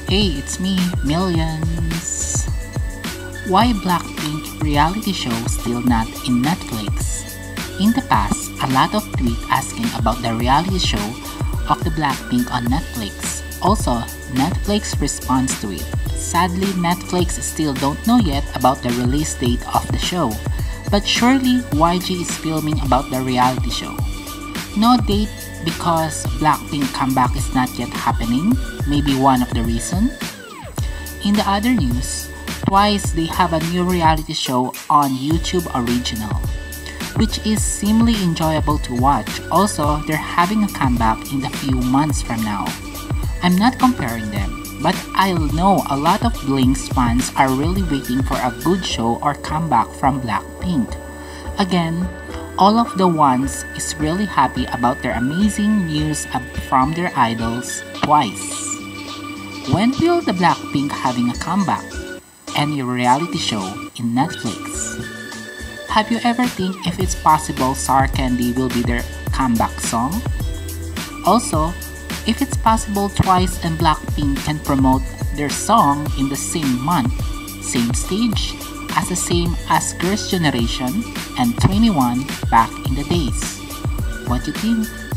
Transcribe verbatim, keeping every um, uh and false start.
Hey, it's me, Millions. Why Blackpink reality show still not in Netflix? In the past, a lot of tweet asking about the reality show of the Blackpink on Netflix. Also, Netflix responds to it. Sadly, Netflix still don't know yet about the release date of the show. But surely Y G is filming about the reality show. No date because Blackpink comeback is not yet happening, maybe one of the reason. In the other news, Twice they have a new reality show on YouTube Original, which is seemingly enjoyable to watch. Also, they're having a comeback in a few months from now. I'm not comparing them, but I know a lot of Blink's fans are really waiting for a good show or comeback from Blackpink. Again, all of the ones is really happy about their amazing news from their idols, Twice. When will the Blackpink having a comeback? Any reality show in Netflix? Have you ever think if it's possible Sour Candy will be their comeback song? Also, if it's possible Twice and Blackpink can promote their song in the same month, same stage, as the same as Girls' Generation and twenty-one back in the days. What do you think?